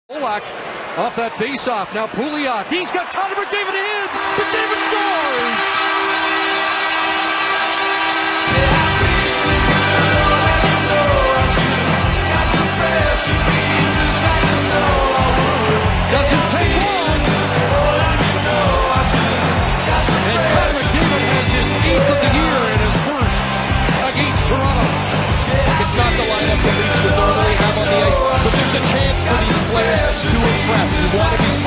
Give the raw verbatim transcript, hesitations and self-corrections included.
Polak off that faceoff. Now Pouliot. He's got Connor McDavid in. McDavid scores! Doesn't take long. And Connor McDavid has his eighth of the year and his first against Toronto. It's not the lineup the Leafs would normally have on the ice, but there's a chance for these players to impress. You want to be